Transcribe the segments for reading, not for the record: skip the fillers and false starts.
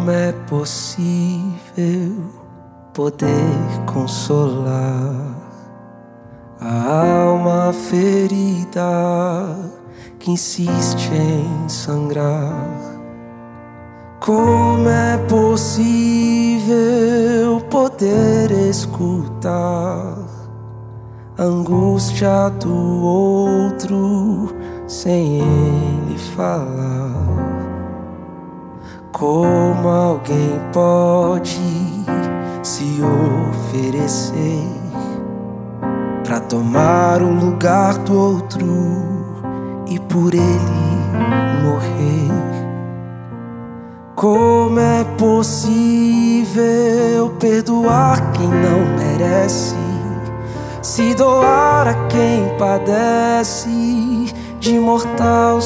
Como é possível poder consolar a alma ferida que insiste em sangrar? Como é possível poder escutar a angústia do outro sem ele falar? Como alguém pode se oferecer pra tomar o lugar do outro e por ele morrer? Como é possível perdoar quem não merece, se doar a quem padece de mortal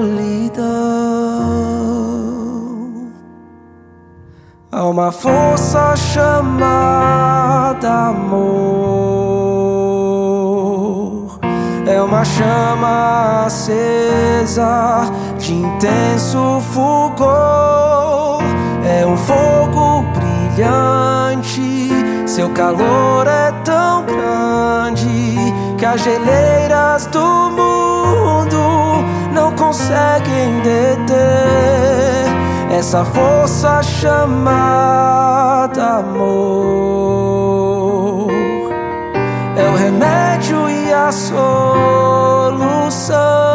solidão? Há uma força chamada amor, é uma chama acesa de intenso fulgor, é um fogo brilhante, seu calor é tão grande que as geleiras do mundo não conseguem deter essa força chamada amor. É o remédio e a solução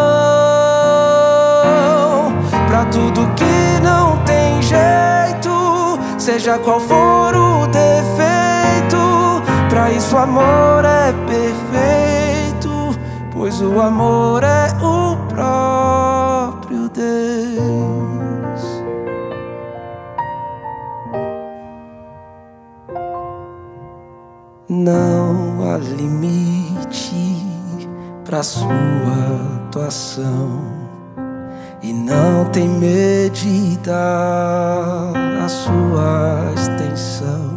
pra tudo que não tem jeito, seja qual for o defeito. Pra isso o amor é perfeito, pois o amor é o próprio Deus. Não há limite pra sua atuação e não tem medida a sua extensão.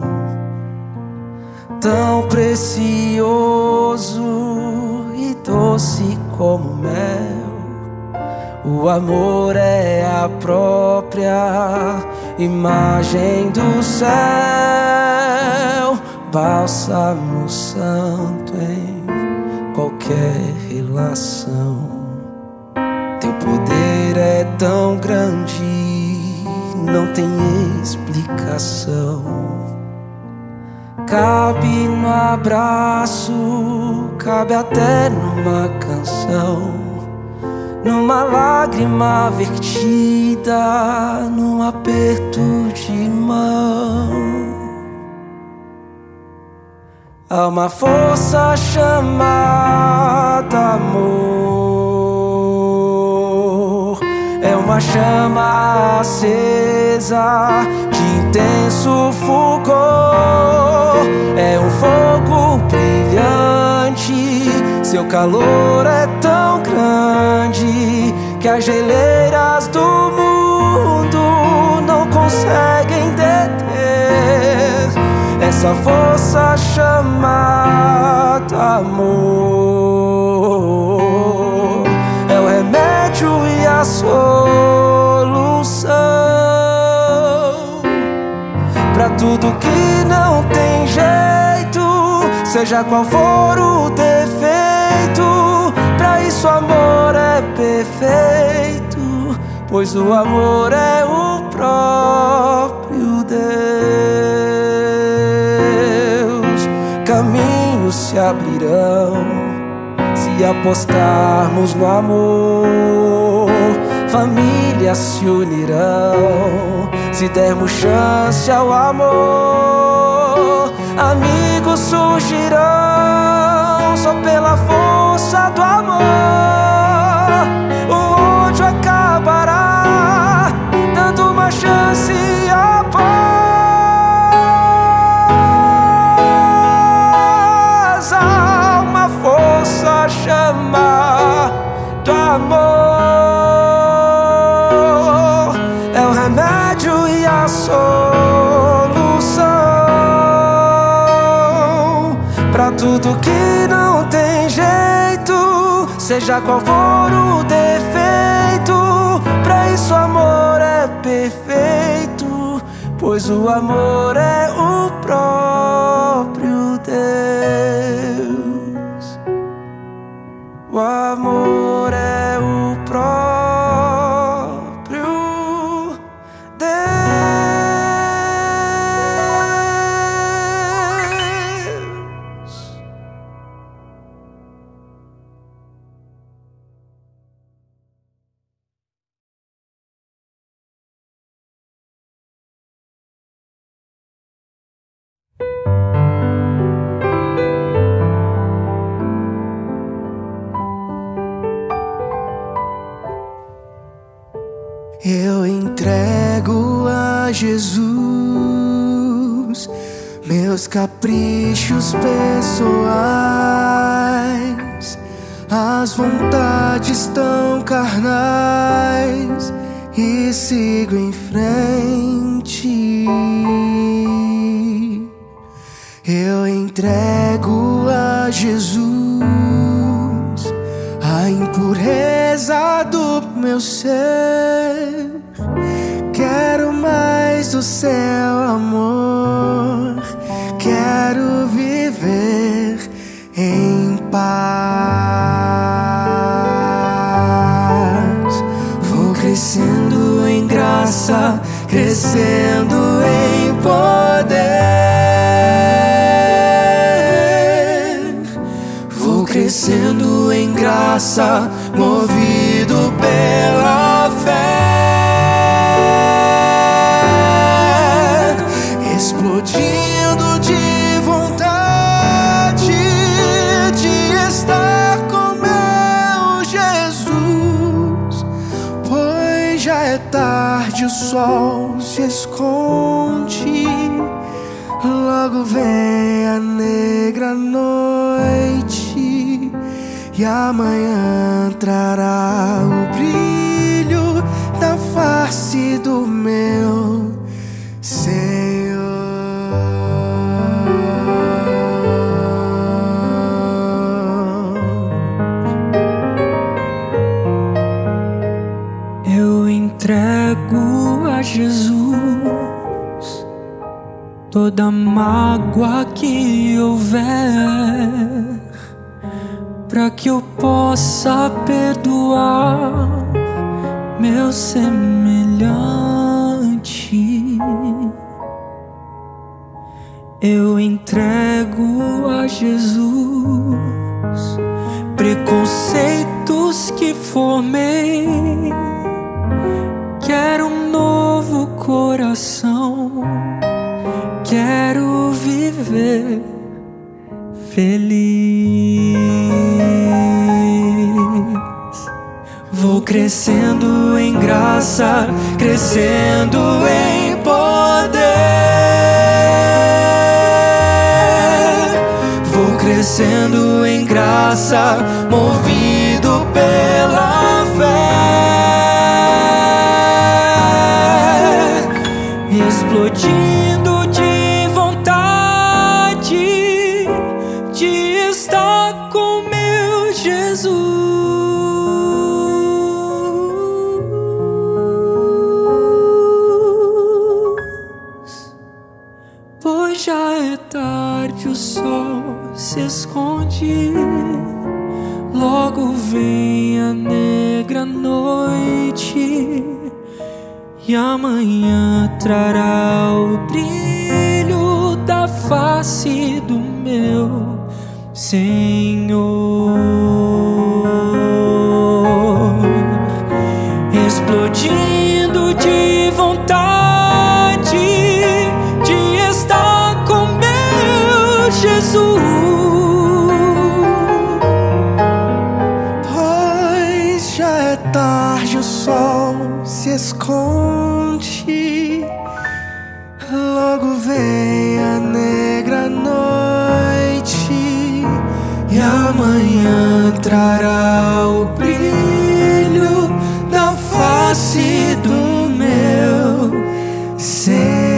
Tão precioso e doce como mel, o amor é a própria imagem do céu, bálsamo santo em qualquer relação. Teu poder é tão grande, não tem explicação. Cabe no abraço, cabe até numa canção, numa lágrima vertida, num aperto de mão. Há uma força chamada amor, é uma chama acesa de intenso fulgor, é um fogo brilhante, seu calor é tão grande que as geleiras do mundo não conseguem deter essa força chamada amor. É o remédio e a solução pra tudo que não tem jeito, seja qual for o defeito. Pra isso o amor é perfeito, pois o amor é o próprio Deus. Caminhos se abrirão se apostarmos no amor, famílias se unirão se dermos chance ao amor, amigos surgirão só pela força do amor. O ódio acabará dando uma chance à paz. Há uma força chamada amor, é o remédio e a solução pra tudo que não tem jeito, seja qual for o defeito. Pra isso o amor é perfeito, pois o amor é o próprio Deus. O amor é o próprio Deus. Eu entrego a Jesus meus caprichos pessoais, as vontades tão carnais, e sigo em frente. Eu entrego a Jesus a impureza do meu ser. Quero mais do seu amor, quero viver em paz. Vou crescendo em graça, crescendo em poder. Vou crescendo em graça, movido pela fé. Explodindo de vontade de estar com meu Jesus, pois já é tarde, o sol se esconde, logo vem a negra noite, e amanhã trará o brilho da face do meu Senhor. Eu entrego a Jesus toda mágoa que houver, para que eu possa perdoar meu semelhante. Eu entrego a Jesus preconceitos que formei. Quero um novo coração, quero viver feliz. Vou crescendo em graça, crescendo em poder. Vou crescendo em graça, movido pela fé. Explodindo de vontade de estar com meu Jesus. Pois já é tarde, o sol se esconde, logo vem a negra noite, e amanhã trará o brilho da face do meu Senhor. Explodindo de vontade de estar com meu Jesus, pois já é tarde, o sol se esconde, logo vem a negra noite, e amanhã trará o brilho da face do meu Senhor.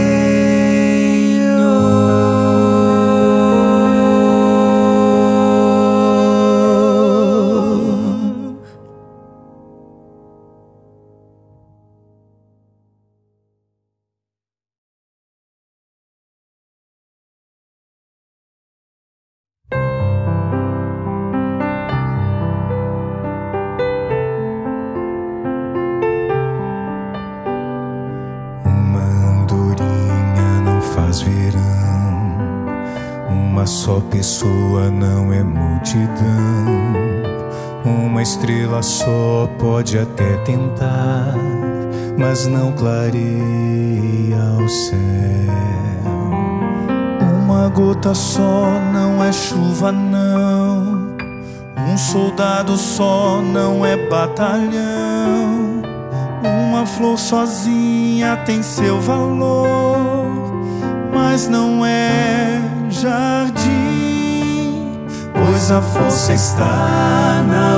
outros virão. Uma só pessoa não é multidão. Uma estrela só pode até tentar, mas não clareia o céu. Uma gota só não é chuva, não. Um soldado só não é batalhão. Uma flor sozinha tem seu valor, mas não é jardim, pois a força está na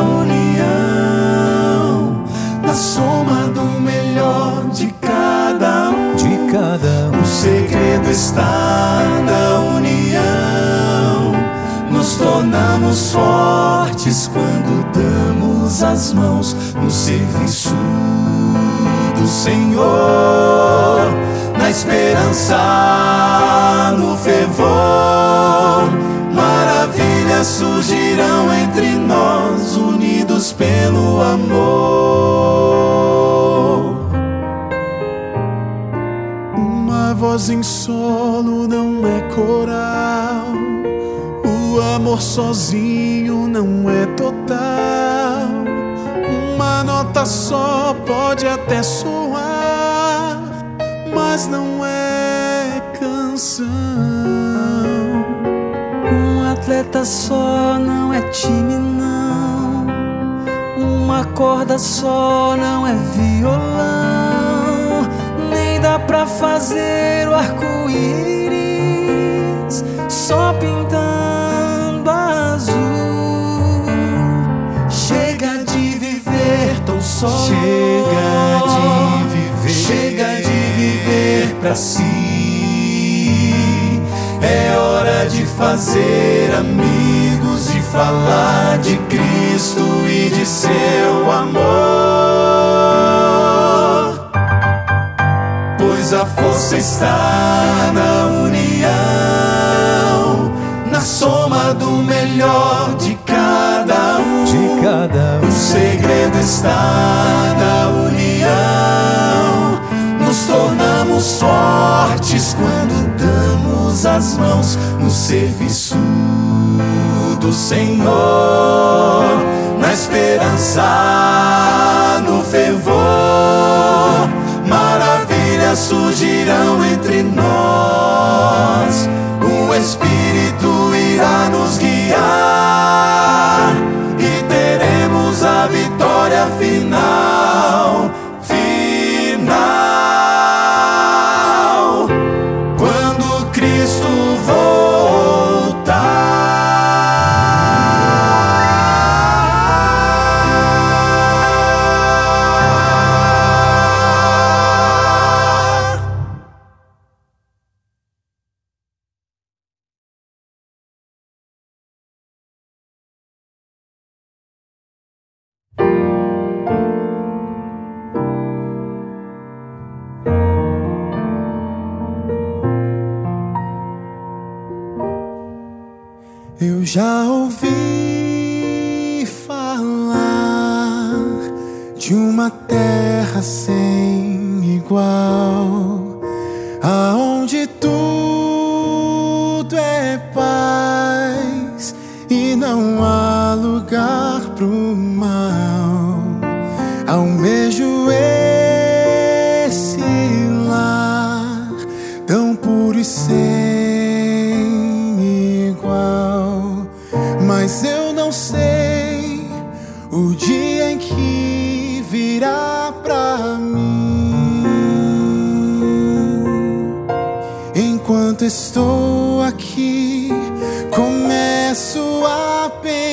união, na soma do melhor de cada um. O segredo está na união. Nos tornamos fortes quando damos as mãos no serviço do Senhor, na esperança, no fervor. Maravilhas surgirão entre nós, unidos pelo amor. Uma voz em solo não é coral. O amor sozinho não é total. Uma nota só pode até soar, mas não é canção. Um atleta só não é time, não. Uma corda só não é violão. Nem dá pra fazer o arco-íris só pintando azul. Chega de viver tão só. Chega de viver pra si. É hora de fazer amigos, de falar de Cristo e de seu amor. Pois a força está na união, na soma do melhor de cada um. O segredo está na união. Nos tornamos fortes quando damos as mãos no serviço do Senhor, na esperança, no fervor. Maravilhas surgirão entre nós. O Espírito irá nos guiar e teremos a vitória final. Quando Cristo voltar. Eu já ouvi falar de uma terra sem igual, aonde tudo é paz e não há lugar pro mal. Almejo esse lar tão puro e sem igual, mas eu não sei o dia em que virá pra mim. Enquanto estou aqui, começo a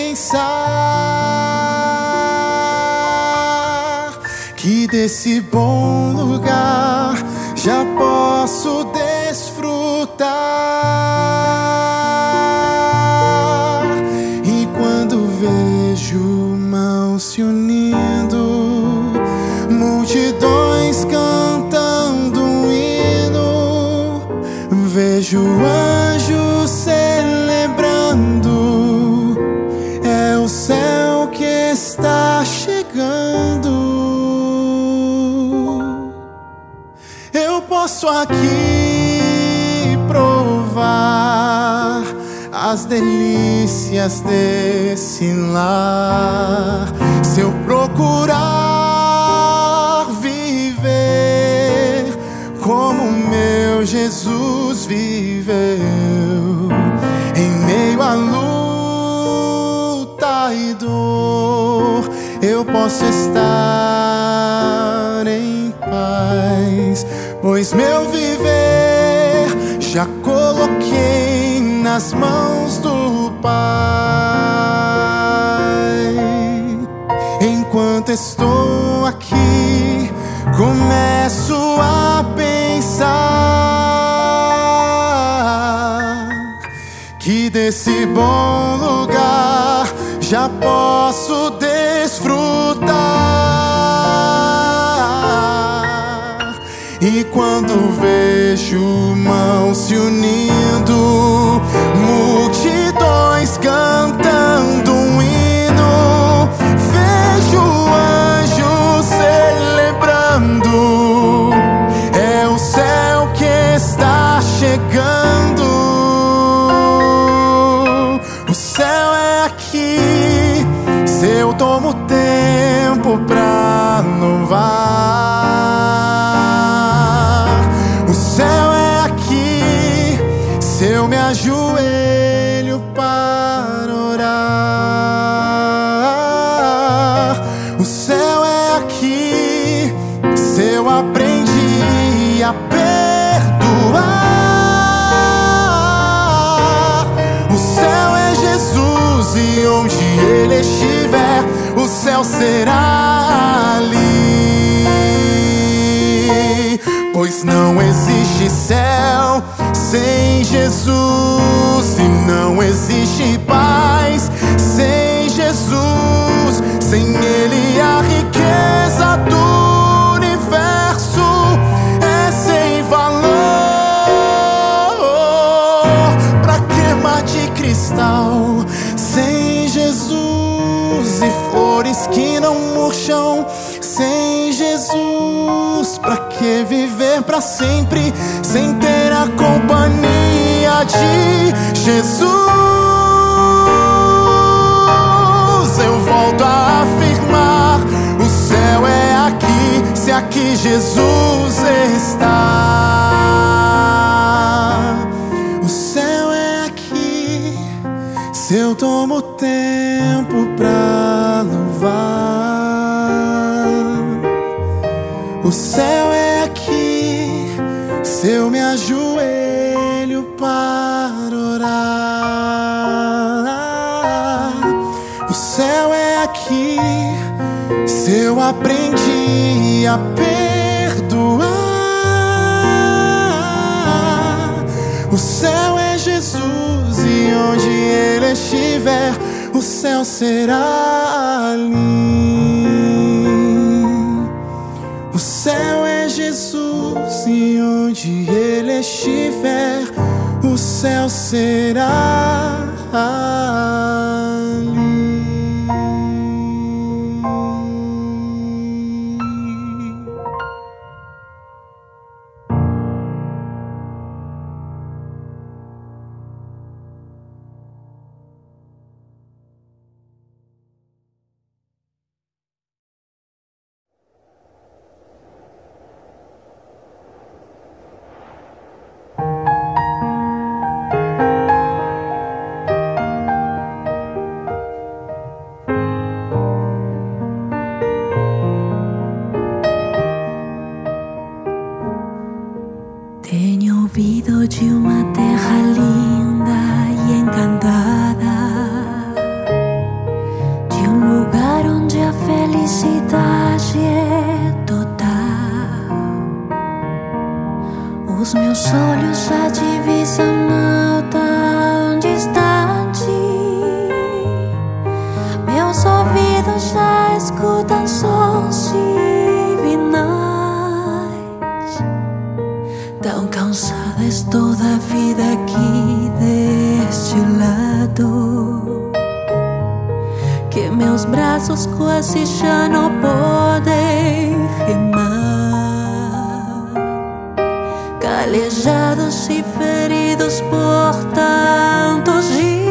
pensar que desse bom lugar já posso desfrutar. E quando vejo mãos se unindo, multidões cantando um hino, vejo anjos celebrando, é o céu que está chegando. Eu posso aqui provar as delícias desse lar. Se eu procurar viver como meu Jesus viveu, em meio à luta e dor, eu posso estar em paz, pois meu viver já coloquei nas mãos do Pai. Enquanto estou aqui, começo a pensar que desse bom lugar já posso desfrutar. E quando vejo mãos se unindo, multidões cantando um hino, vejo anjos celebrando, é o céu que está chegando. O céu é aqui, se eu tomo tempo pra louvar. O céu é aqui, se eu me ajoelho para orar. O céu é aqui, se eu aprendi a perdoar. O céu é Jesus e onde Ele estiver, o céu será ali. Pois não existe céu sem Jesus, e não existe paz sem Jesus. Sem Ele a riqueza do universo é sem valor. Pra que mar de cristal sem Jesus, e flores que não murcham sem Jesus? Pra que viver pra sempre sem ter a companhia de Jesus? Eu volto a afirmar: o céu é aqui, se aqui Jesus está. O céu é aqui, se eu tomo tempo pra louvar. O céu é aqui, se eu me ajoelho para orar. O céu é aqui, se eu aprendi a perdoar. O céu é Jesus e onde Ele estiver, o céu será ali. O céu é Jesus e onde Ele estiver, o céu será ali. Tenho ouvido de uma terra linda e encantada, de um lugar onde a felicidade é total. Os meus olhos já divisam tão distante, meus ouvidos já escutam sons divinais. Tão cansada estou da vida aqui deste lado, que meus braços quase já não podem remar. Calejados e feridos por tantos dias,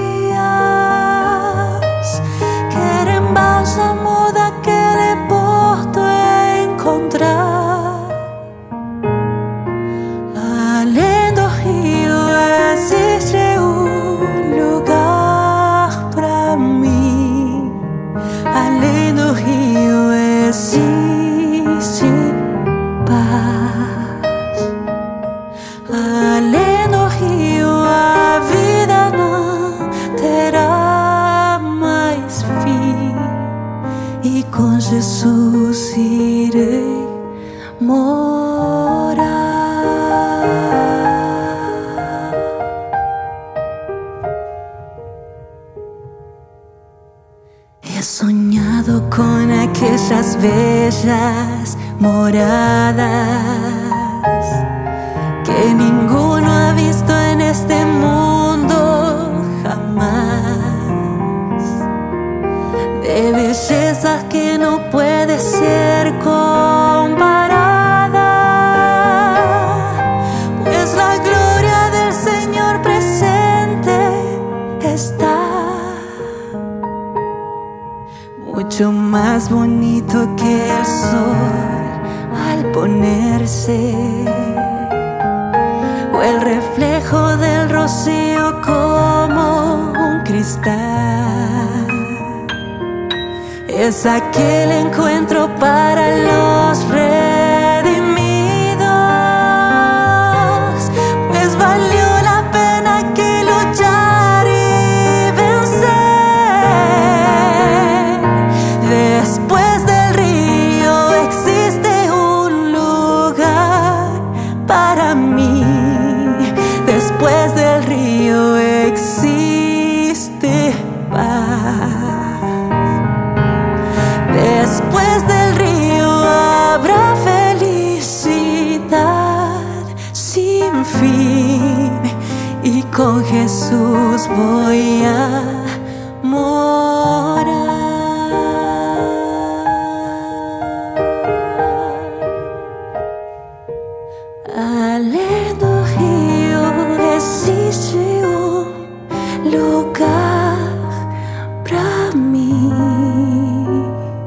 bellas moradas que ninguno ha visto en este mundo jamás, de bellezas que no puede ser comparada, pues la gloria del Señor presente está. Mucho más bonito que el sol al ponerse, o el reflejo del rocío como un cristal. Es aquel encuentro para los redimidos, pues valió la pena que luchar y vencer. Después del río existe un lugar para mí. Después del río existe paz. Después del río habrá felicidad sin fin, y con Jesús voy a morar. Além do rio existe lugar pra mim,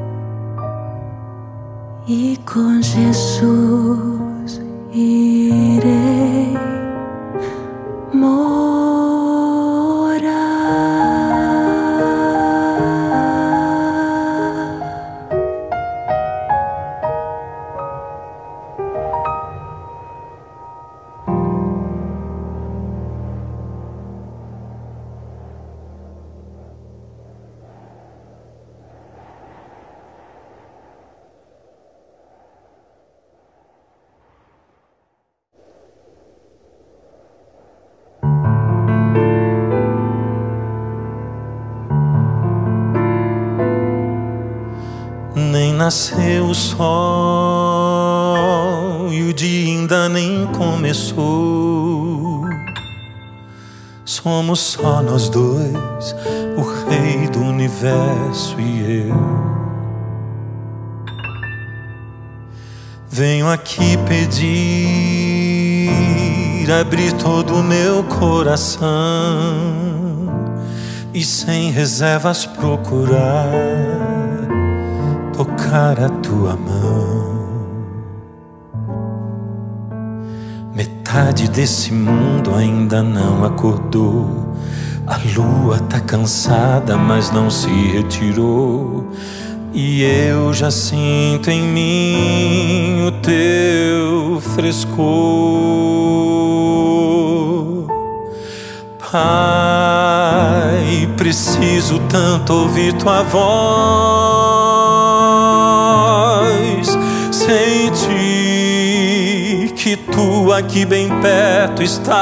e com Jesus irei morar. Nem nasceu o sol e o dia ainda nem começou. Somos só nós dois, o Rei do Universo e eu. Venho aqui pedir, abrir todo o meu coração e sem reservas procurar tocar a tua mão. Metade desse mundo ainda não acordou. A lua tá cansada, mas não se retirou. E eu já sinto em mim o teu frescor. Pai, preciso tanto ouvir tua voz, sentir que tu aqui bem perto estás.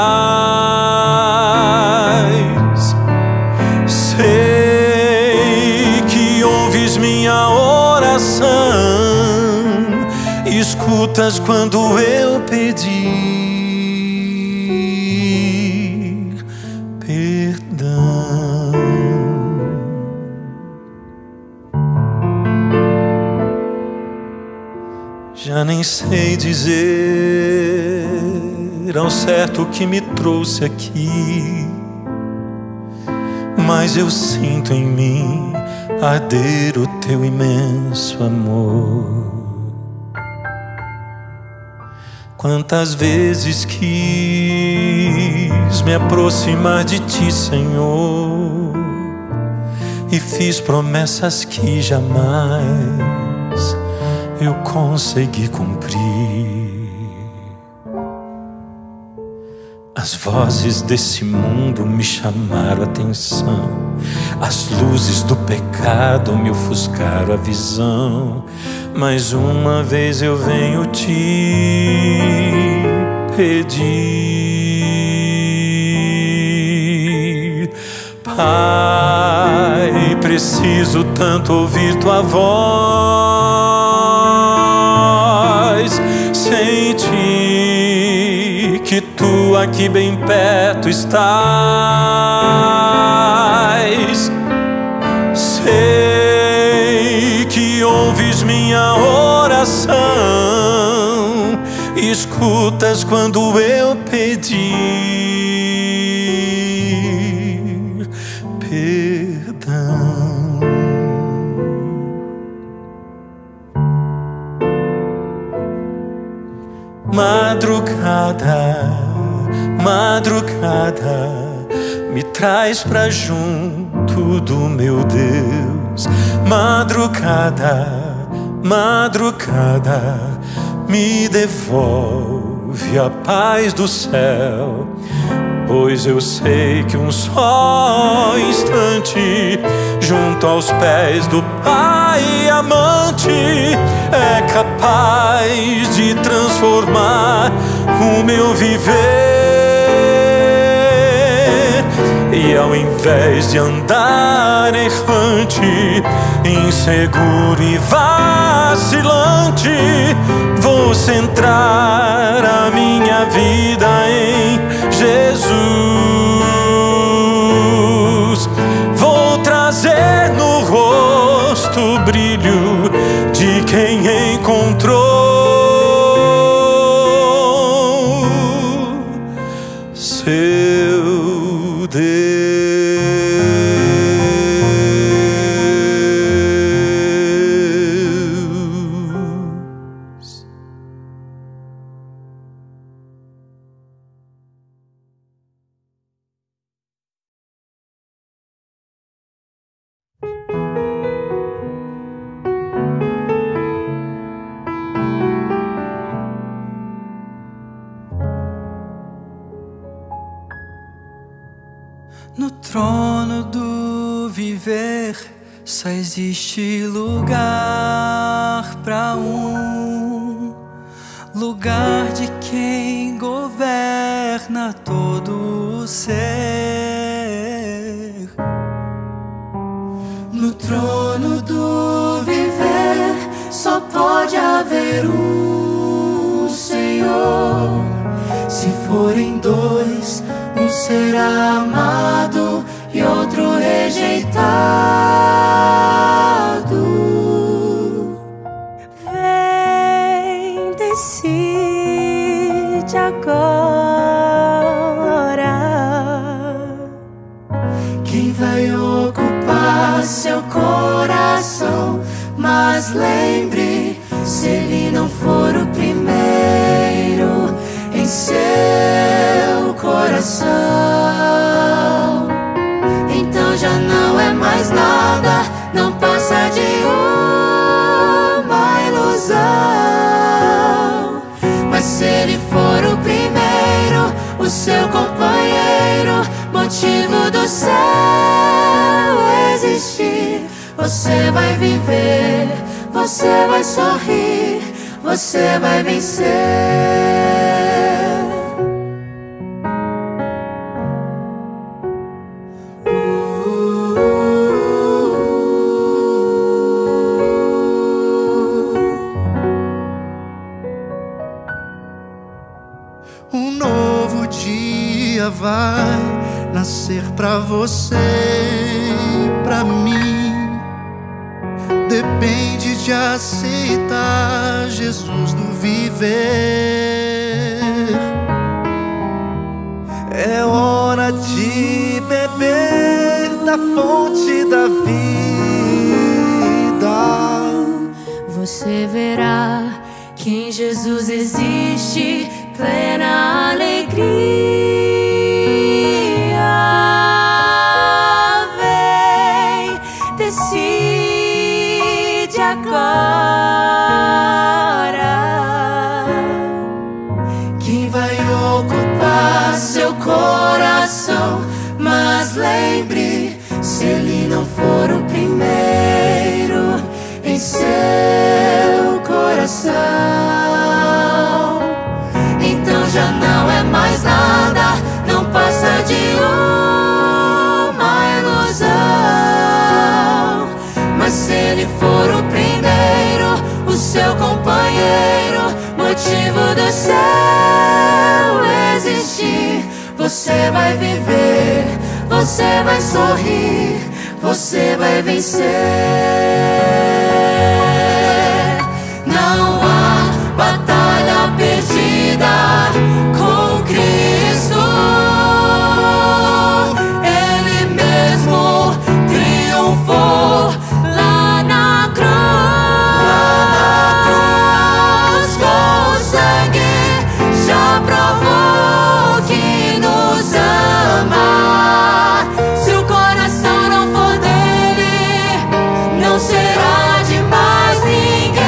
Sei que ouves minha oração, escutas quando eu pedir perdão. Já nem sei dizer ao certo o que me trouxe aqui, mas eu sinto em mim arder o teu imenso amor. Quantas vezes quis me aproximar de ti, Senhor, e fiz promessas que jamais eu consegui cumprir. As vozes desse mundo me chamaram a atenção, as luzes do pecado me ofuscaram a visão. Mais uma vez eu venho te pedir, Pai, preciso tanto ouvir tua voz, que tu aqui bem perto estás. Sei que ouves minha oração, escutas quando eu pedir perdão. Madrugada, madrugada, me traz pra junto do meu Deus. Madrugada, madrugada, me devolve a paz do céu. Pois eu sei que um só instante junto aos pés do Pai amante é capaz de transformar o meu viver. E ao invés de andar errante, inseguro e vacilante, vou centrar a minha vida em Jesus. Vou trazer no rosto o brilho de quem encontrou seu Deus. No trono do viver só existe lugar pra lugar de quem governa todo o ser. No trono do viver só pode haver um Senhor. Se forem dois, um será amado e outro rejeitado. Vem, decide agora quem vai ocupar seu coração. Mas lembre, se ele não for o primeiro em seu coração, então já não é mais nada, não passa de uma ilusão. Mas se ele for o primeiro, o seu companheiro, motivo do céu existir, você vai viver, você vai sorrir, você vai vencer. Um novo dia vai nascer pra você e pra mim. Depende de aceitar Jesus no viver. É hora de beber da fonte da vida. você verá que em Jesus existe plena alegria. Vem, decide agora quem vai ocupar seu coração. Mas lembre, se ele não for o primeiro em seu coração, então já não é mais nada, não passa de uma ilusão. Mas se ele for o primeiro, o seu companheiro, motivo do céu existe, existir, você vai viver, você vai sorrir, você vai vencer. Não há batalha perdida com Cristo. Ele mesmo triunfou lá na cruz. Com o sangue já provou que nos ama. Se o coração não for dele, não será de mais ninguém.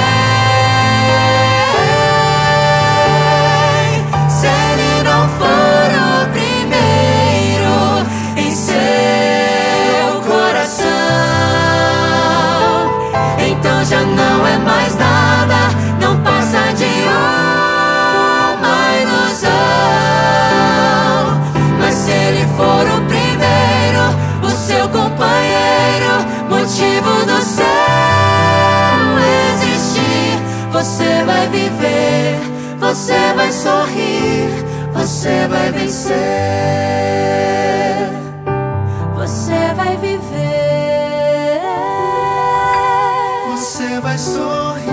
Se ele não for o primeiro em seu coração, então já não é mais nada, não passa de uma ilusão. Mas se ele for o primeiro, o seu companheiro, motivo do seu existir, você vai viver, você vai sorrir, você vai vencer. Você vai viver, Você vai sorrir,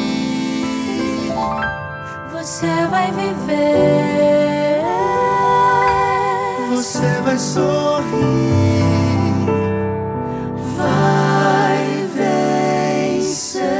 você vai viver, você vai sorrir. vai vencer.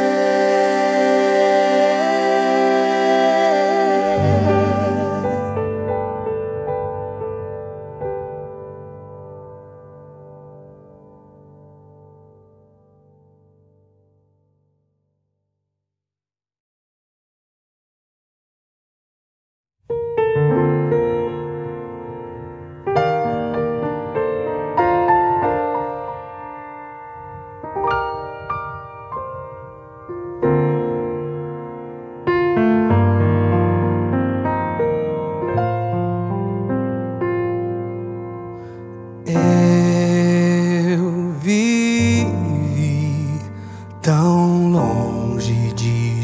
Eu vivi tão longe de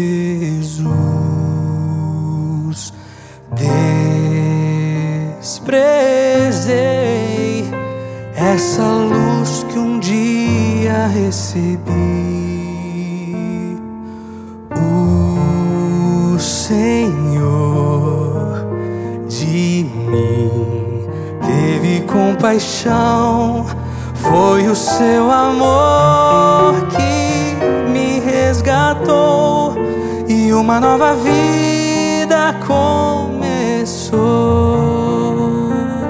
Jesus, desprezei essa luz que um dia recebi. O Senhor de mim teve compaixão, foi o seu amor que me resgatou e uma nova vida começou.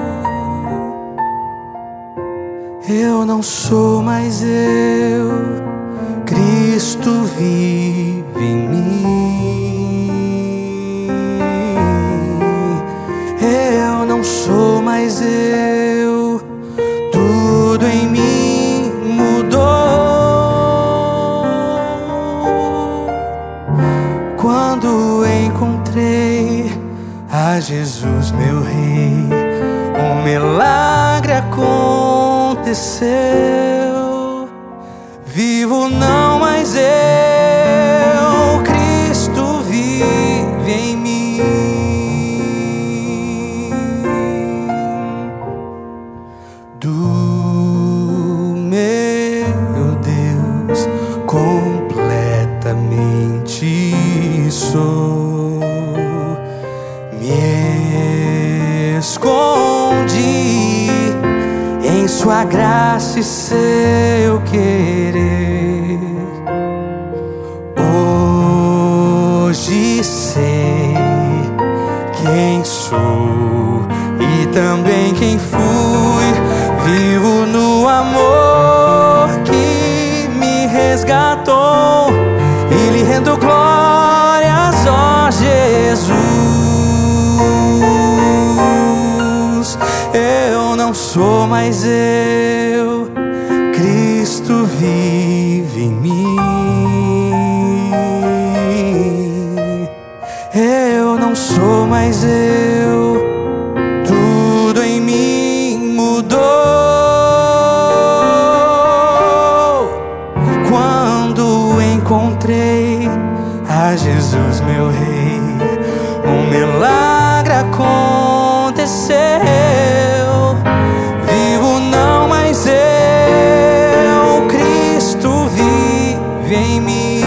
Eu não sou mais eu, Cristo vive em mim. Eu não sou mais eu, tudo em mim mudou. Quando encontrei a Jesus, meu Rei, um milagre aconteceu. Vivo não mais eu, Cristo vive em mim. Do meu Deus completamente sou. Me escondi em sua graça e seu querer. Hoje sei quem sou e também quem fui. Vivo no amor que me resgatou e lhe rendo glórias, ó Jesus. Eu não sou mais eu, Cristo vive em mim. Eu não sou mais eu, tudo em mim mudou. Quando encontrei a Jesus, meu Rei, um milagre aconteceu. nasceu. Vivo não mais eu, Cristo vive em mim.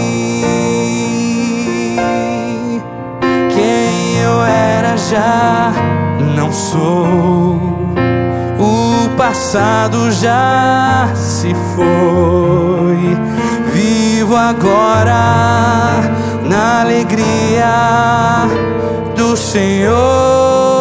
Quem eu era já não sou, o passado já se foi. Vivo agora na alegria do Senhor.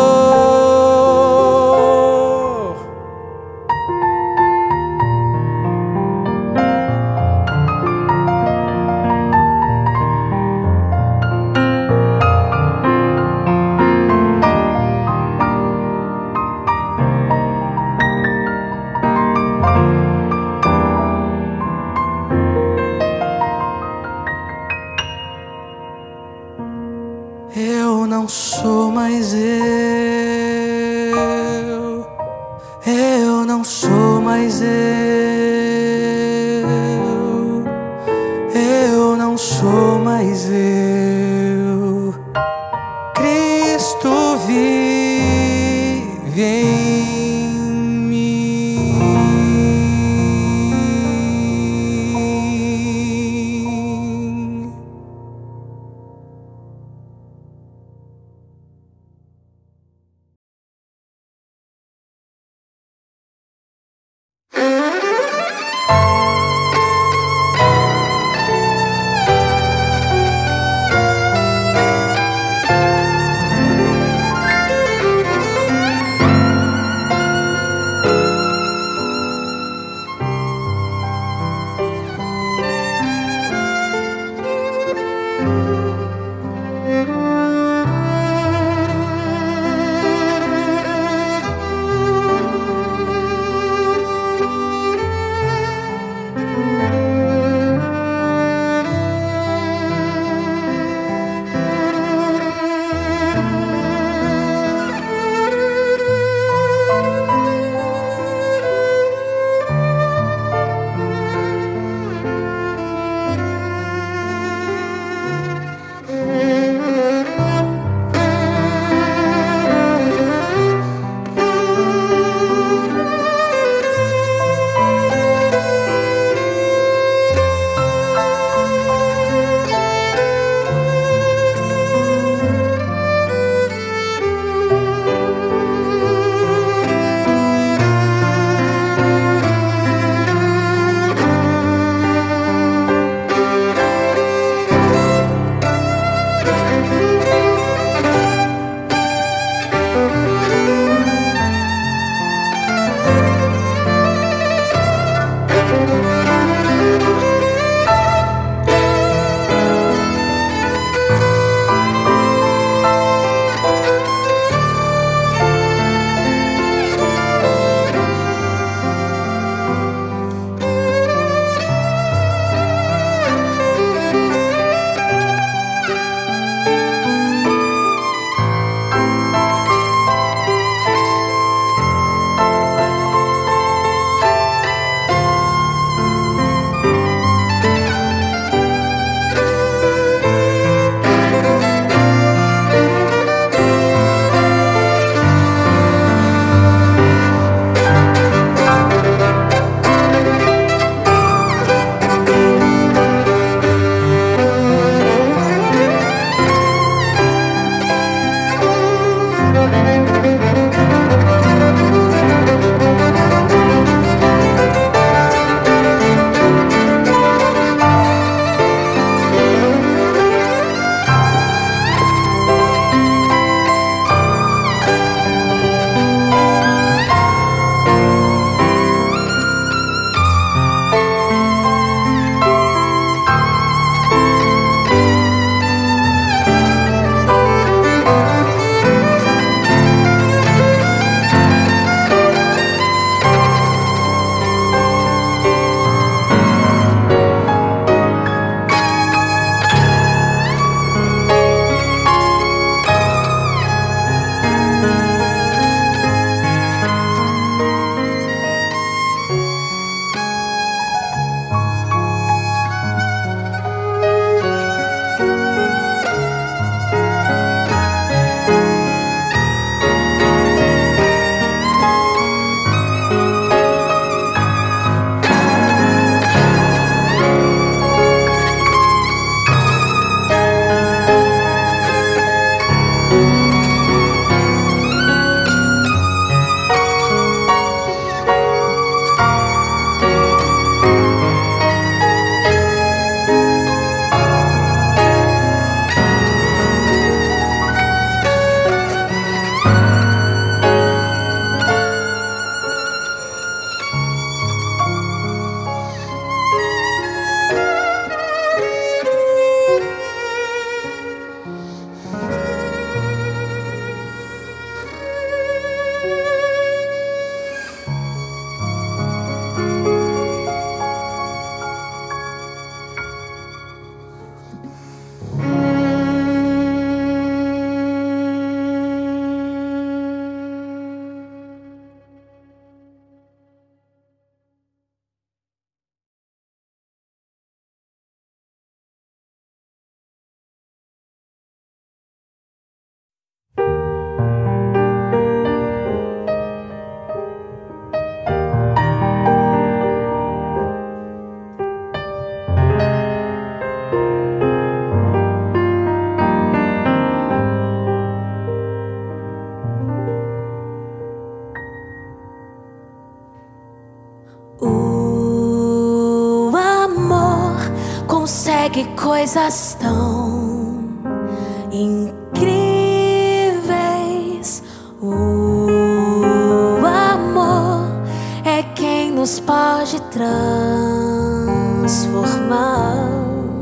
Eu não sou mais eu não sou mais eu não sou mais eu, Cristo vive em mim. que coisas tão incríveis. O amor é quem nos pode transformar.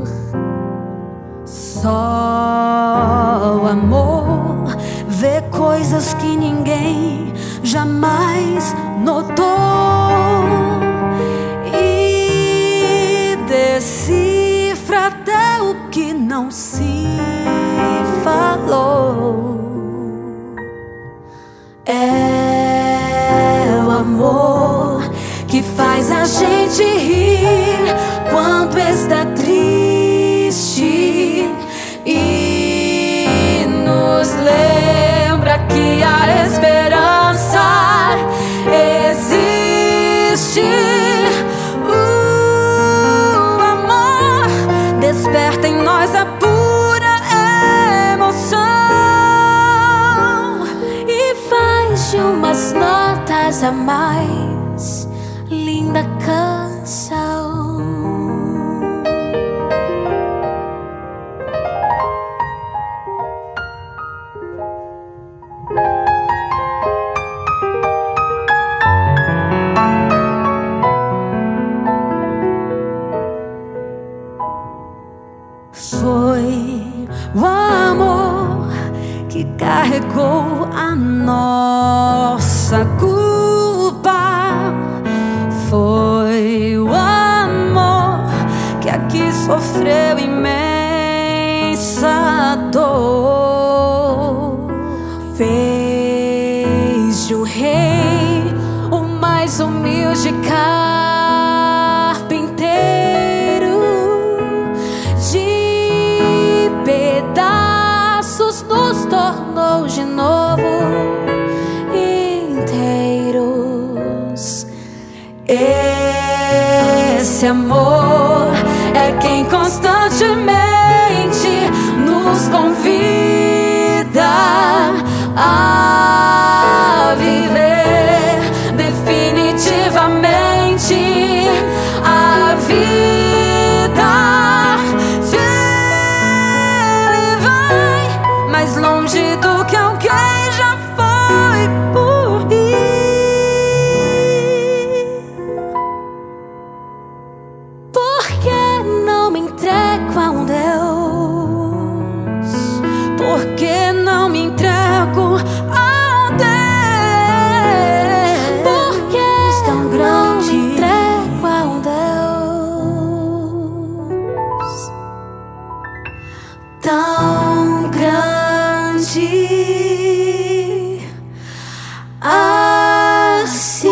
Só o amor vê coisas que ninguém jamais notou e decifra até o que não se falou. É o amor que faz a gente rir quando está triste e nos lembra que a esperança existe. O amor desperta em nós a pura emoção e faz de umas notas a mais linda canção. Foi o amor que carregou a nossa culpa. Foi o amor que aqui sofreu imensa dor. Fez de um rei o mais humilde carpinteiro. De pedaços nos tornou de novo inteiros. Esse amor é quem constantemente nos convida a viver definitivamente a vida. Ele vai mais longe do que alguém já foi por ir. Por que não me entrego a um Deus? Por que não me entrego a um Deus? Por que tão grande me entrego a um Deus tão grande assim?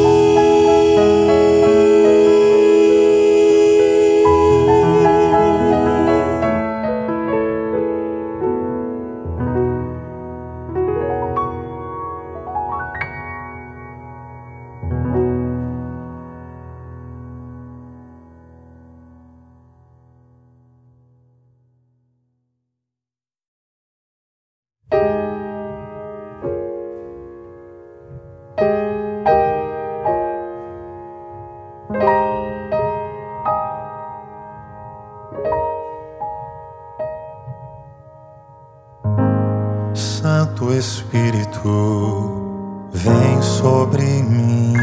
Santo Espírito, vem sobre mim.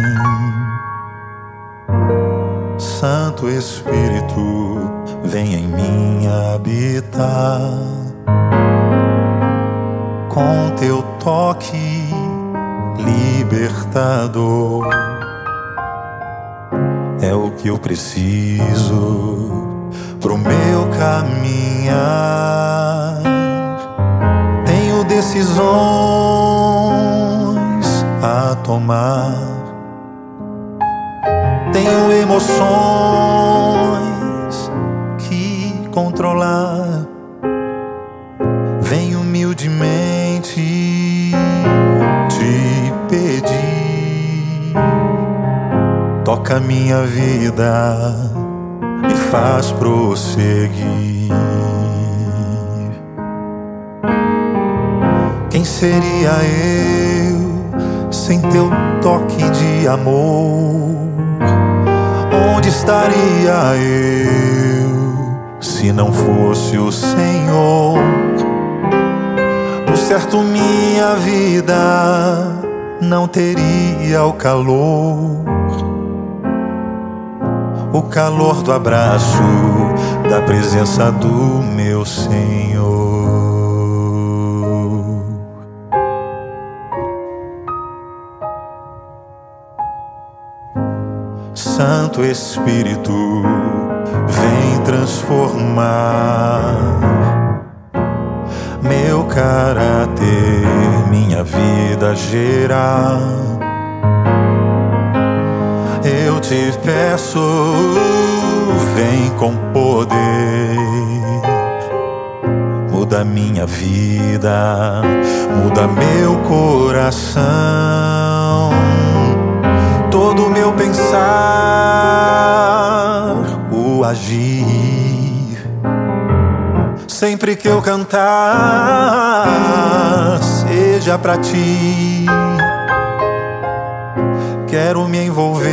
Santo Espírito, vem em mim habitar. Com teu toque libertador, é o que eu preciso pro meu caminhar. Tenho decisões a tomar, tenho emoções que controlar. Venho humildemente te pedir, toca minha vida, me faz prosseguir. Quem seria eu sem teu toque de amor? Onde estaria eu se não fosse o Senhor. Por certo minha vida não teria o calor do abraço, da presença do meu Senhor. Santo Espírito, vem transformar meu caráter, minha vida gerar. Eu te peço, vem com poder, muda minha vida, muda meu coração, todo meu pensar, o agir. Sempre que eu cantar, seja pra ti. Quero me envolver,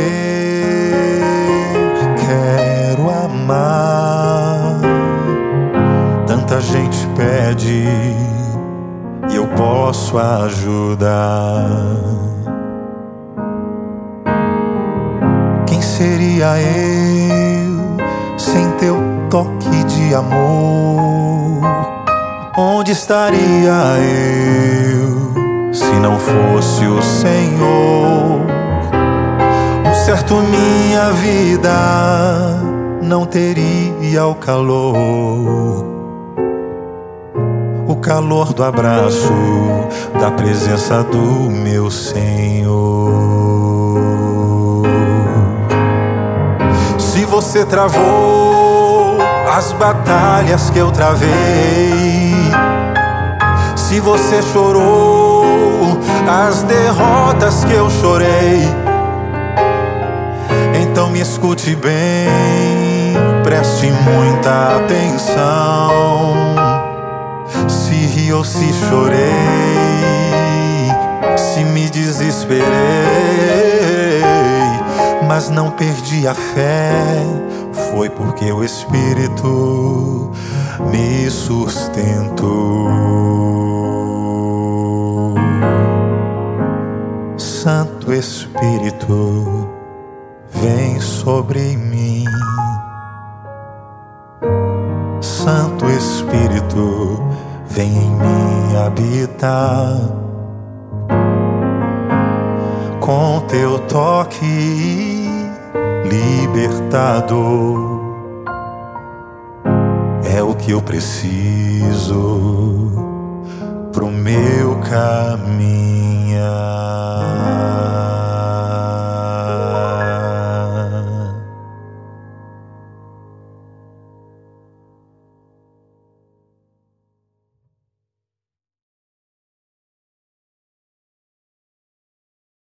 quero amar. Tanta gente pede e eu posso ajudar. Quem seria eu sem teu toque de amor? Onde estaria eu se não fosse o Senhor? Certo minha vida não teria o calor do abraço, da presença do meu Senhor. Se você travou as batalhas que eu travei, se você chorou as derrotas que eu chorei, então me escute bem, preste muita atenção. Se ri ou se chorei, se me desesperei, mas não perdi a fé, foi porque o Espírito me sustentou. Santo Espírito, vem sobre mim. Santo Espírito, vem em mim habitar. Com teu toque libertador, é o que eu preciso pro meu caminho.